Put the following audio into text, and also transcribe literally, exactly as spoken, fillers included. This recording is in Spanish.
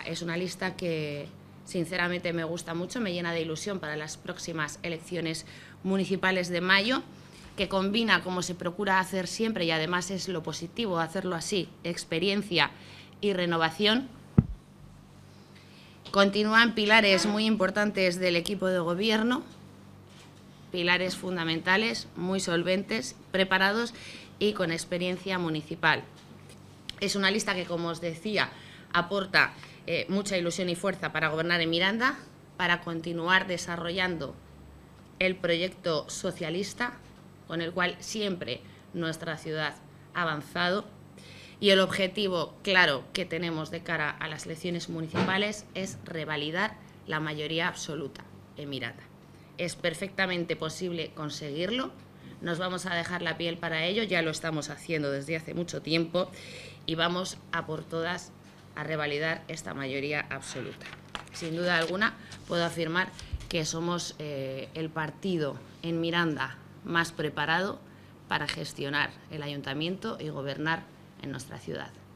es una lista que sinceramente me gusta mucho, me llena de ilusión para las próximas elecciones municipales de mayo, que combina, como se procura hacer siempre, y además es lo positivo hacerlo así, experiencia y renovación. Continúan pilares muy importantes del equipo de gobierno, pilares fundamentales, muy solventes, preparados y con experiencia municipal. Es una lista que, como os decía, aporta eh, mucha ilusión y fuerza para gobernar en Miranda, para continuar desarrollando el proyecto socialista, con el cual siempre nuestra ciudad ha avanzado. Y el objetivo claro que tenemos de cara a las elecciones municipales es revalidar la mayoría absoluta en Miranda. Es perfectamente posible conseguirlo, nos vamos a dejar la piel para ello, ya lo estamos haciendo desde hace mucho tiempo y vamos a por todas a revalidar esta mayoría absoluta. Sin duda alguna puedo afirmar que somos eh, el partido en Miranda más preparado para gestionar el ayuntamiento y gobernar en nuestra ciudad.